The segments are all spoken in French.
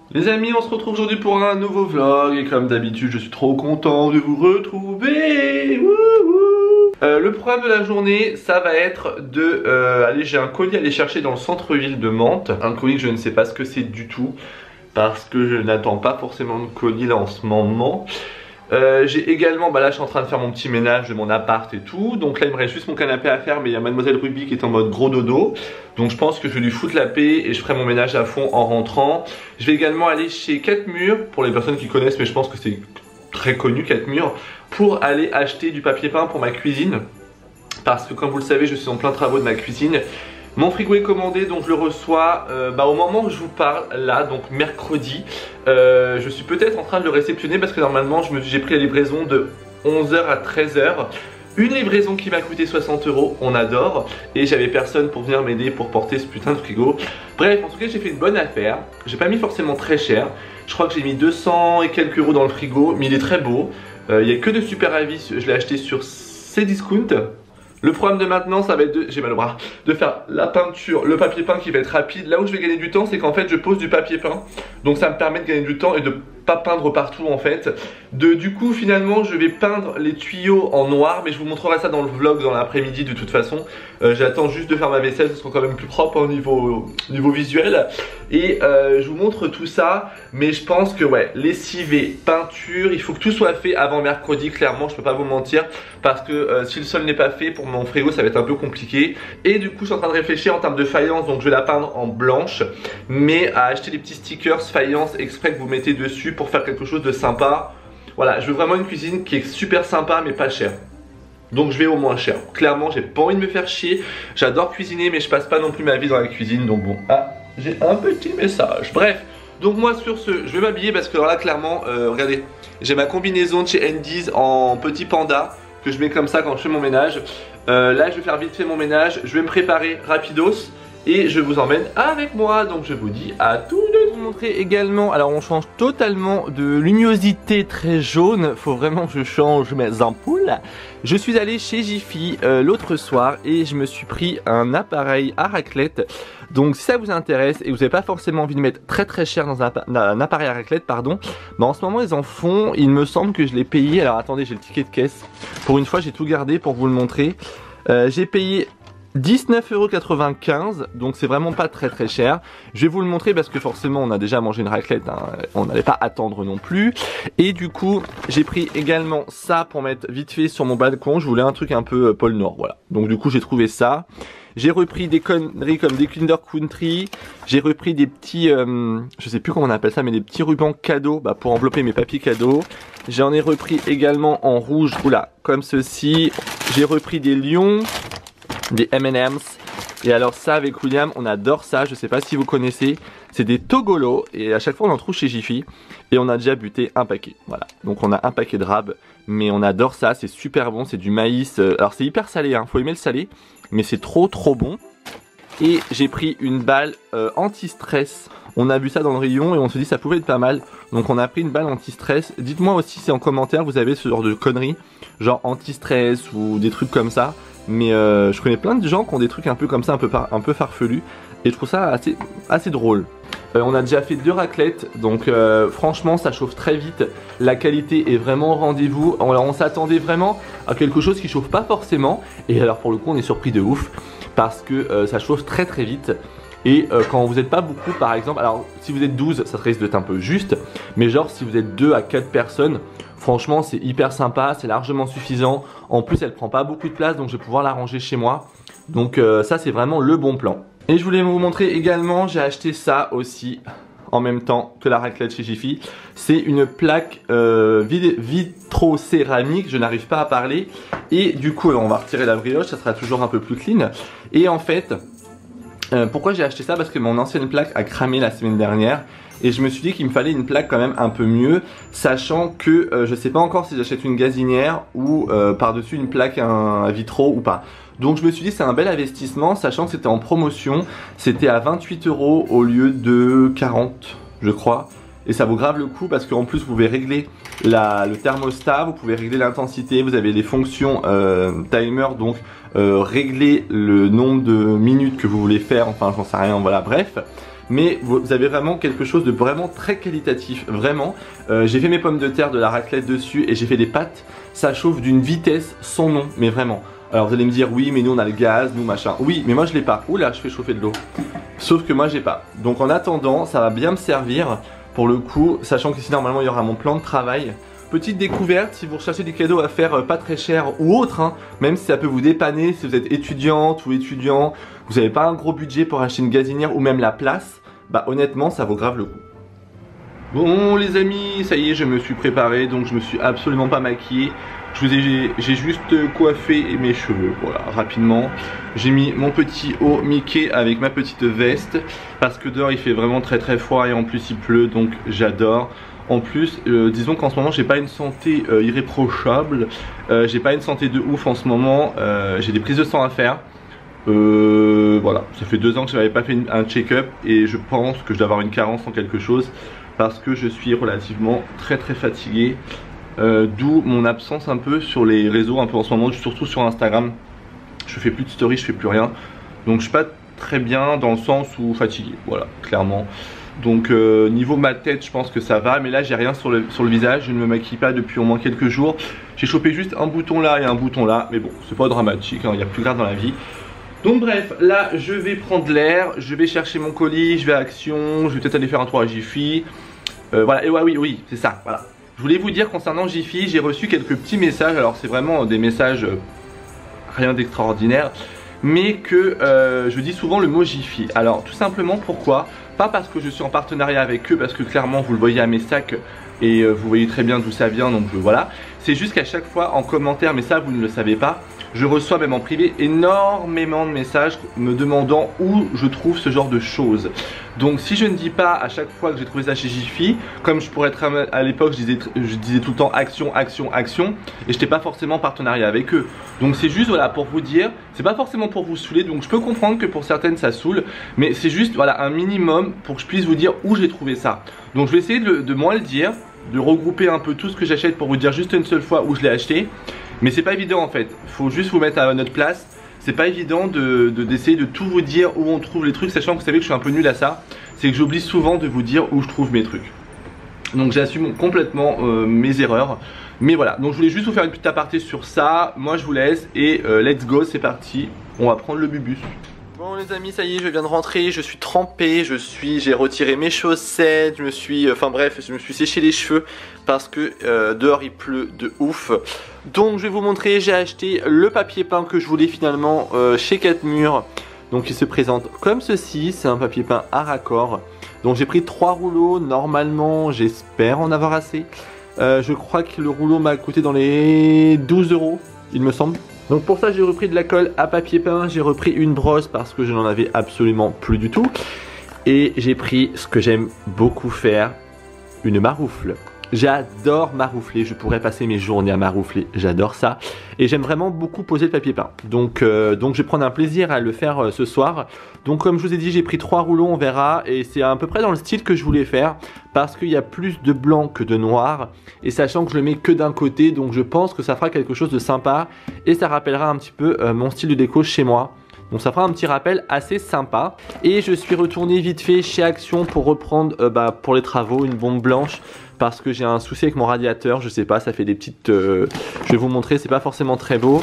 Les amis, on se retrouve aujourd'hui pour un nouveau vlog et comme d'habitude je suis trop content de vous retrouver. Le programme de la journée ça va être de j'ai un colis à aller chercher dans le centre-ville de Mantes. Un colis que je ne sais pas ce que c'est du tout parce que je n'attends pas forcément de colis là en ce moment. J'ai également, là je suis en train de faire mon petit ménage de mon appart et tout. Donc là il me reste juste mon canapé à faire, mais il y a Mademoiselle Ruby qui est en mode gros dodo. Donc je pense que je vais lui foutre la paix et je ferai mon ménage à fond en rentrant. Je vais également aller chez 4 Murs, pour les personnes qui connaissent, mais je pense que c'est très connu 4 Murs, pour aller acheter du papier peint pour ma cuisine. Parce que comme vous le savez je suis en plein travaux de ma cuisine. Mon frigo est commandé, donc je le reçois au moment où je vous parle, là, donc mercredi. Je suis peut-être en train de le réceptionner parce que normalement j'ai pris la livraison de 11 h à 13 h. Une livraison qui m'a coûté 60 €, on adore. Et j'avais personne pour venir m'aider pour porter ce putain de frigo. Bref, en tout cas j'ai fait une bonne affaire. J'ai pas mis forcément très cher. Je crois que j'ai mis 200 et quelques euros dans le frigo, mais il est très beau. Il n'y a que de super avis, je l'ai acheté sur Cdiscount. Le programme de maintenant ça va être j'ai mal au bras, de faire la peinture, le papier peint qui va être rapide. Là où je vais gagner du temps c'est qu'en fait je pose du papier peint. Donc ça me permet de gagner du temps et de pas peindre partout en fait. Du coup finalement je vais peindre les tuyaux en noir, mais je vous montrerai ça dans le vlog dans l'après-midi de toute façon. J'attends juste de faire ma vaisselle, ce sera quand même plus propre au niveau visuel. Et je vous montre tout ça. Mais je pense que ouais, lessiver, peinture, il faut que tout soit fait avant mercredi, clairement je peux pas vous mentir. Parce que si le sol n'est pas fait pour mon frigo ça va être un peu compliqué. Et du coup je suis en train de réfléchir en termes de faïence. Donc je vais la peindre en blanche, mais à acheter des petits stickers faïence exprès que vous mettez dessus pour faire quelque chose de sympa. Voilà, je veux vraiment une cuisine qui est super sympa mais pas chère. Donc je vais au moins cher. Clairement j'ai pas envie de me faire chier. J'adore cuisiner mais je passe pas non plus ma vie dans la cuisine. Donc bon, j'ai un petit message. Bref, donc moi sur ce, je vais m'habiller parce que alors là clairement, regardez, j'ai ma combinaison de chez Andy's en petit panda que je mets comme ça quand je fais mon ménage. Là je vais faire vite fait mon ménage, je vais me préparer rapidos et je vous emmène avec moi. Donc je vous dis à tout de suite. Vous montrer également, alors on change totalement de luminosité très jaune, faut vraiment que je change mes ampoules. Je suis allé chez Jiffy l'autre soir et je me suis pris un appareil à raclette. Donc si ça vous intéresse et que vous n'avez pas forcément envie de mettre très cher dans un appareil à raclette, pardon, en ce moment ils en font, il me semble que je l'ai payé, alors attendez j'ai le ticket de caisse, pour une fois j'ai tout gardé pour vous le montrer. J'ai payé 19,95 €, donc c'est vraiment pas très cher. Je vais vous le montrer parce que forcément on a déjà mangé une raclette, hein, on n'allait pas attendre non plus. Et du coup j'ai pris également ça pour mettre vite fait sur mon balcon. Je voulais un truc un peu pôle Nord, voilà. Donc du coup j'ai trouvé ça. J'ai repris des conneries comme des Kinder Country. J'ai repris des petits, je sais plus comment on appelle ça, mais des petits rubans cadeaux pour envelopper mes papiers cadeaux. J'en ai repris également en rouge, oula, comme ceci. J'ai repris des lions, des M&M's. Et alors ça avec William on adore ça, je sais pas si vous connaissez, c'est des Togolos et à chaque fois on en trouve chez Jiffy et on a déjà buté un paquet, voilà. Donc on a un paquet de rab, mais on adore ça, c'est super bon, c'est du maïs, alors c'est hyper salé, hein, faut aimer le salé, mais c'est trop bon. Et j'ai pris une balle anti-stress, on a vu ça dans le rayon et on se dit ça pouvait être pas mal, donc on a pris une balle anti-stress. Dites-moi aussi si en commentaire vous avez ce genre de conneries, genre anti-stress ou des trucs comme ça. Mais je connais plein de gens qui ont des trucs un peu comme ça, un peu farfelus. Et je trouve ça assez drôle. On a déjà fait 2 raclettes, donc franchement ça chauffe très vite. La qualité est vraiment au rendez-vous. Alors on s'attendait vraiment à quelque chose qui chauffe pas forcément. Et alors pour le coup on est surpris de ouf. Parce que ça chauffe très vite. Et quand vous n'êtes pas beaucoup par exemple, alors si vous êtes 12 ça risque d'être un peu juste. Mais genre si vous êtes 2 à 4 personnes, franchement c'est hyper sympa, c'est largement suffisant. En plus elle prend pas beaucoup de place donc je vais pouvoir la ranger chez moi. Donc ça c'est vraiment le bon plan. Et je voulais vous montrer également, j'ai acheté ça aussi en même temps que la raclette chez Jiffy. C'est une plaque vitrocéramique, je n'arrive pas à parler. Et du coup on va retirer la brioche, ça sera toujours un peu plus clean. Et en fait, pourquoi j'ai acheté ça? Parce que mon ancienne plaque a cramé la semaine dernière. Et je me suis dit qu'il me fallait une plaque quand même un peu mieux, sachant que je sais pas encore si j'achète une gazinière ou par-dessus une plaque à vitraux ou pas. Donc je me suis dit c'est un bel investissement, sachant que c'était en promotion, c'était à 28 € au lieu de 40 je crois. Et ça vaut grave le coup parce qu'en plus vous pouvez régler le thermostat, vous pouvez régler l'intensité, vous avez les fonctions timer, donc régler le nombre de minutes que vous voulez faire, enfin j'en sais rien, voilà bref. mais vous avez vraiment quelque chose de vraiment très qualitatif, vraiment. J'ai fait mes pommes de terre, de la raclette dessus et j'ai fait des pâtes, ça chauffe d'une vitesse sans nom, mais vraiment. Alors vous allez me dire oui mais nous on a le gaz, nous machin, oui mais moi je l'ai pas, oula je fais chauffer de l'eau, sauf que moi j'ai pas. Donc en attendant ça va bien me servir pour le coup, sachant que ici normalement il y aura mon plan de travail. Petite découverte, si vous recherchez des cadeaux à faire pas très cher ou autre, hein, même si ça peut vous dépanner, si vous êtes étudiante ou étudiant, vous n'avez pas un gros budget pour acheter une gazinière ou même la place, bah honnêtement ça vaut grave le coup. Bon les amis, ça y est je me suis préparé, donc je me suis absolument pas maquillé. J'ai juste coiffé mes cheveux, voilà, rapidement. J'ai mis mon petit haut Mickey avec ma petite veste, parce que dehors il fait vraiment très très froid et en plus il pleut, donc j'adore. En plus, disons qu'en ce moment j'ai pas une santé irréprochable, j'ai pas une santé de ouf en ce moment, j'ai des prises de sang à faire. Voilà, ça fait 2 ans que je n'avais pas fait un check-up et je pense que je dois avoir une carence en quelque chose parce que je suis relativement très fatigué, d'où mon absence un peu sur les réseaux un peu en ce moment, surtout sur Instagram. Je fais plus de stories, je fais plus rien, donc je suis pas très bien dans le sens où fatigué, voilà, clairement. Donc niveau ma tête je pense que ça va, mais là j'ai rien sur le visage, je ne me maquille pas depuis au moins quelques jours. J'ai chopé juste un bouton là et un bouton là, mais bon c'est pas dramatique, hein, il y a plus grave dans la vie. Donc bref, là je vais prendre l'air, je vais chercher mon colis, je vais à Action, je vais peut-être aller faire un tour à Jiffy. Voilà, et ouais, oui, c'est ça, voilà. Je voulais vous dire concernant Jiffy, j'ai reçu quelques petits messages, alors c'est vraiment des messages rien d'extraordinaire, mais que je dis souvent le mot Jiffy. Alors tout simplement pourquoi? Pas parce que je suis en partenariat avec eux, parce que clairement vous le voyez à mes sacs et vous voyez très bien d'où ça vient, donc voilà. C'est juste qu'à chaque fois en commentaire, mais ça vous ne le savez pas, je reçois même en privé énormément de messages me demandant où je trouve ce genre de choses. Donc si je ne dis pas à chaque fois que j'ai trouvé ça chez Jiffy, comme je pourrais être à l'époque je disais tout le temps Action, Action, Action, et je n'étais pas forcément en partenariat avec eux. Donc c'est juste voilà pour vous dire, c'est pas forcément pour vous saouler, donc je peux comprendre que pour certaines ça saoule, mais c'est juste voilà un minimum pour que je puisse vous dire où j'ai trouvé ça. Donc je vais essayer de moins le dire, de regrouper un peu tout ce que j'achète pour vous dire juste une seule fois où je l'ai acheté. Mais c'est pas évident en fait, faut juste vous mettre à notre place. C'est pas évident d'essayer de tout vous dire où on trouve les trucs, sachant que vous savez que je suis un peu nul à ça. C'est que j'oublie souvent de vous dire où je trouve mes trucs. Donc j'assume complètement mes erreurs. Mais voilà, donc je voulais juste vous faire une petite aparté sur ça. Moi je vous laisse et let's go, c'est parti. On va prendre le bubus. Bon les amis, ça y est, je viens de rentrer, je suis trempé, j'ai retiré mes chaussettes, je me suis séché les cheveux parce que dehors il pleut de ouf. Donc je vais vous montrer, j'ai acheté le papier peint que je voulais finalement chez 4 Murs. Donc il se présente comme ceci, c'est un papier peint à raccord. Donc j'ai pris 3 rouleaux, normalement j'espère en avoir assez. Je crois que le rouleau m'a coûté dans les 12 €, il me semble. Donc pour ça j'ai repris de la colle à papier peint, j'ai repris une brosse parce que je n'en avais absolument plus du tout. Et j'ai pris ce que j'aime beaucoup faire, une maroufle. J'adore maroufler, je pourrais passer mes journées à maroufler, j'adore ça. Et j'aime vraiment beaucoup poser le papier peint. Donc je vais prendre un plaisir à le faire ce soir. Donc comme je vous ai dit, j'ai pris 3 rouleaux, on verra. Et c'est à peu près dans le style que je voulais faire. Parce qu'il y a plus de blanc que de noir. Et sachant que je le mets que d'un côté, donc je pense que ça fera quelque chose de sympa. Et ça rappellera un petit peu mon style de déco chez moi. Donc ça fera un petit rappel assez sympa. Et je suis retourné vite fait chez Action pour reprendre pour les travaux une bombe blanche. Parce que j'ai un souci avec mon radiateur, je sais pas, ça fait des petites... je vais vous montrer, c'est pas forcément très beau.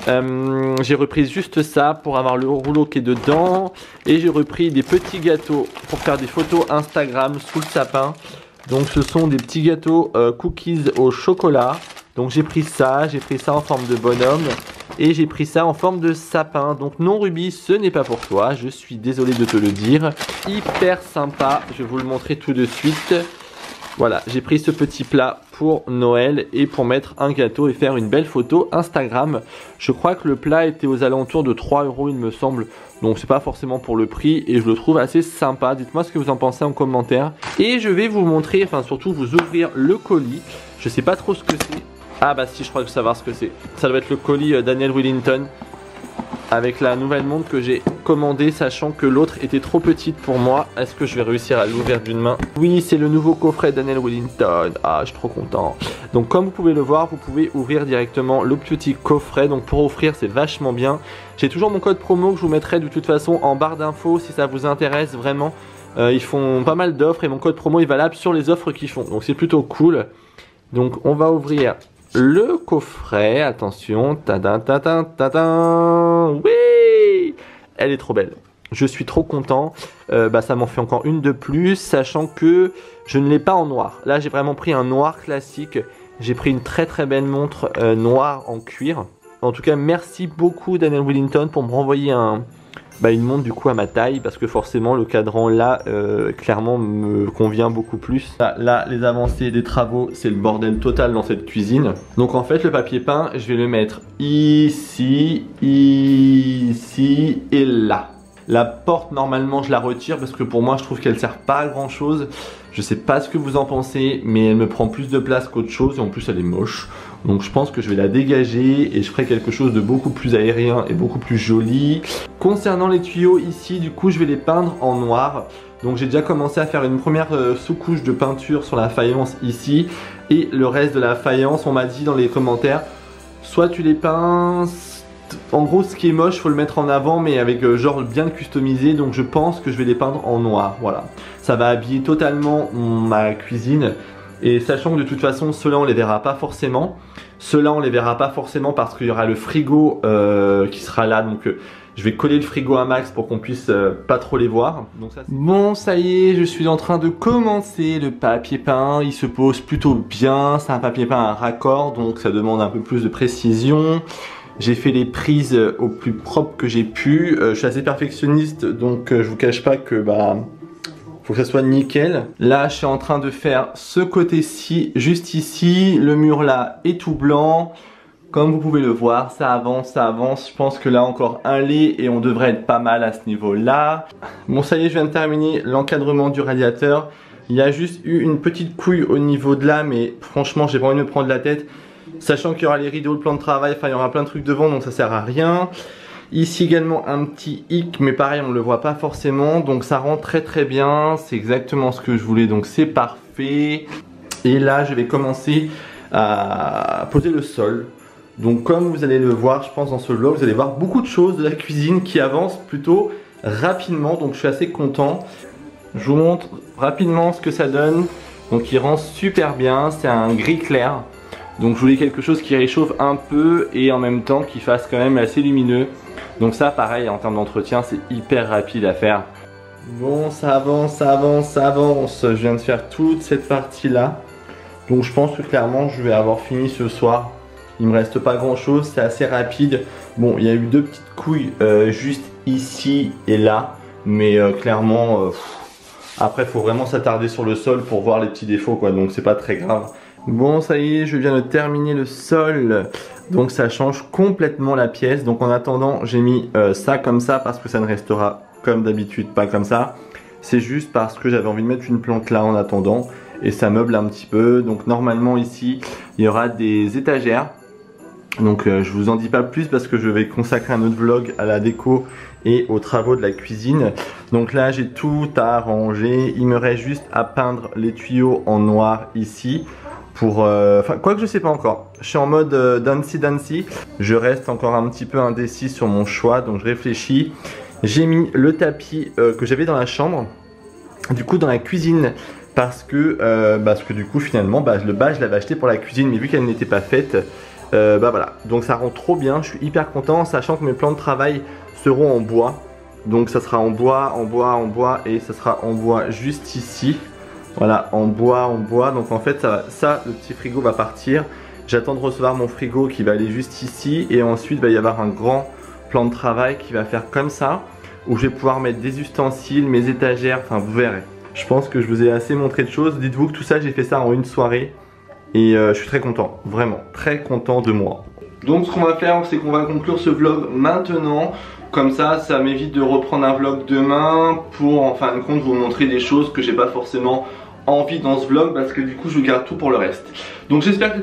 J'ai repris juste ça pour avoir le rouleau qui est dedans. Et j'ai repris des petits gâteaux pour faire des photos Instagram sous le sapin. Donc ce sont des petits gâteaux cookies au chocolat. Donc j'ai pris ça en forme de bonhomme. Et j'ai pris ça en forme de sapin. Donc non Ruby, ce n'est pas pour toi, je suis désolé de te le dire. Hyper sympa, je vais vous le montrer tout de suite. Voilà, j'ai pris ce petit plat pour Noël et pour mettre un gâteau et faire une belle photo Instagram. Je crois que le plat était aux alentours de 3 € il me semble. Donc c'est pas forcément pour le prix et je le trouve assez sympa. Dites-moi ce que vous en pensez en commentaire. Et je vais vous montrer, enfin surtout vous ouvrir le colis. Je sais pas trop ce que c'est. Ah bah si, je crois que je sais savoir ce que c'est. Ça doit être le colis Daniel Wellington. Avec la nouvelle montre que j'ai commandée, sachant que l'autre était trop petite pour moi. Est-ce que je vais réussir à l'ouvrir d'une main? Oui, c'est le nouveau coffret Daniel Wellington. Ah, je suis trop content. Donc comme vous pouvez le voir, vous pouvez ouvrir directement le petit coffret. Donc pour offrir, c'est vachement bien. J'ai toujours mon code promo que je vous mettrai de toute façon en barre d'infos si ça vous intéresse vraiment. Ils font pas mal d'offres et mon code promo est valable sur les offres qu'ils font. Donc c'est plutôt cool. Donc on va ouvrir le coffret. Attention. Tadin, tadin, tadin. Oui! Elle est trop belle. Je suis trop content. Ça m'en fait encore une de plus, sachant que je ne l'ai pas en noir. Là, j'ai vraiment pris un noir classique. J'ai pris une très très belle montre noire en cuir. En tout cas, merci beaucoup Daniel Wellington pour me renvoyer une montre du coup à ma taille, parce que forcément le cadran là clairement me convient beaucoup plus. Là, les avancées des travaux, c'est le bordel total dans cette cuisine. Donc en fait, le papier peint, je vais le mettre ici, ici et là. La porte, normalement, je la retire parce que pour moi, je trouve qu'elle sert pas à grand chose. Je sais pas ce que vous en pensez, mais elle me prend plus de place qu'autre chose et en plus, elle est moche. Donc, je pense que je vais la dégager et je ferai quelque chose de beaucoup plus aérien et beaucoup plus joli. Concernant les tuyaux ici, du coup, je vais les peindre en noir. Donc, j'ai déjà commencé à faire une première sous-couche de peinture sur la faïence ici. Et le reste de la faïence, on m'a dit dans les commentaires, soit tu les peins... En gros, ce qui est moche, faut le mettre en avant, mais avec genre bien customisé. Donc je pense que je vais les peindre en noir. Voilà, ça va habiller totalement ma cuisine. Et sachant que de toute façon, ceux-là on les verra pas forcément. Ceux-là on les verra pas forcément parce qu'il y aura le frigo qui sera là. Donc je vais coller le frigo à max pour qu'on puisse pas trop les voir. Donc, bon, ça y est, je suis en train de commencer le papier peint. Il se pose plutôt bien. C'est un papier peint à raccord, donc ça demande un peu plus de précision. J'ai fait les prises au plus propre que j'ai pu. Je suis assez perfectionniste, donc je vous cache pas que faut que ça soit nickel. Là, je suis en train de faire ce côté-ci, juste ici. Le mur là est tout blanc. Comme vous pouvez le voir, ça avance, ça avance. Je pense que là, encore un lait et on devrait être pas mal à ce niveau-là. Bon, ça y est, je viens de terminer l'encadrement du radiateur. Il y a juste eu une petite couille au niveau de là, mais franchement, j'ai pas envie de me prendre la tête. Sachant qu'il y aura les rideaux, le plan de travail, enfin il y aura plein de trucs devant, donc ça sert à rien. Ici également un petit hic, mais pareil on ne le voit pas forcément, donc ça rend très très bien. C'est exactement ce que je voulais, donc c'est parfait. Et là je vais commencer à poser le sol. Donc comme vous allez le voir, je pense dans ce vlog, vous allez voir beaucoup de choses de la cuisine qui avancent plutôt rapidement, donc je suis assez content. Je vous montre rapidement ce que ça donne. Donc il rend super bien, c'est un gris clair. Donc je voulais quelque chose qui réchauffe un peu et en même temps qui fasse quand même assez lumineux. Donc ça pareil en termes d'entretien c'est hyper rapide à faire. Bon, ça avance, ça avance, ça avance. Je viens de faire toute cette partie là. Donc je pense que clairement je vais avoir fini ce soir. Il me reste pas grand chose, c'est assez rapide. Bon, il y a eu deux petites couilles juste ici et là. Mais clairement après il faut vraiment s'attarder sur le sol pour voir les petits défauts quoi. Donc c'est pas très grave. Bon, ça y est, je viens de terminer le sol. Donc ça change complètement la pièce. Donc en attendant, j'ai mis ça comme ça parce que ça ne restera comme d'habitude pas comme ça. C'est juste parce que j'avais envie de mettre une plante là en attendant. Et ça meuble un petit peu. Donc normalement ici, il y aura des étagères. Donc je vous en dis pas plus parce que je vais consacrer un autre vlog à la déco et aux travaux de la cuisine. Donc là j'ai tout arrangé. Il me reste juste à peindre les tuyaux en noir ici. Enfin, quoi que je sais pas encore. Je suis en mode dancy. Je reste encore un petit peu indécis sur mon choix, donc je réfléchis. J'ai mis le tapis que j'avais dans la chambre, du coup dans la cuisine, parce que du coup finalement le bas je l'avais acheté pour la cuisine, mais vu qu'elle n'était pas faite, voilà. Donc ça rend trop bien, je suis hyper content, sachant que mes plans de travail seront en bois. Donc ça sera en bois, et ça sera en bois juste ici. Voilà, en bois. Donc en fait, le petit frigo va partir. J'attends de recevoir mon frigo qui va aller juste ici. Et ensuite, il va y avoir un grand plan de travail qui va faire comme ça. Où je vais pouvoir mettre des ustensiles, mes étagères, enfin vous verrez. Je pense que je vous ai assez montré de choses. Dites-vous que tout ça, j'ai fait ça en une soirée. Et je suis très content, vraiment très content de moi. Donc ce qu'on va faire, c'est qu'on va conclure ce vlog maintenant. Comme ça m'évite de reprendre un vlog demain pour en fin de compte vous montrer des choses que j'ai pas forcément envie dans ce vlog, parce que du coup je garde tout pour le reste. Donc j'espère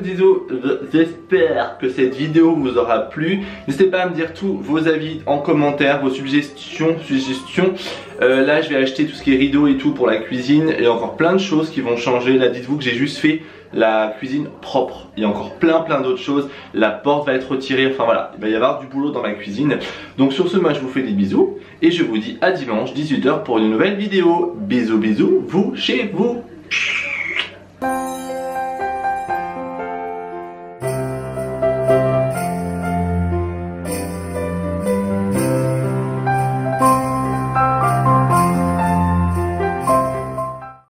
que cette vidéo vous aura plu. N'hésitez pas à me dire tous vos avis en commentaire, vos suggestions. Là je vais acheter tout ce qui est rideau et tout pour la cuisine et encore plein de choses qui vont changer. Là dites-vous que j'ai juste fait la cuisine propre. Il y a encore plein d'autres choses. La porte va être retirée, enfin voilà, il va y avoir du boulot dans ma cuisine. Donc sur ce, moi je vous fais des bisous et je vous dis à dimanche 18 h pour une nouvelle vidéo. Bisous, vous chez vous.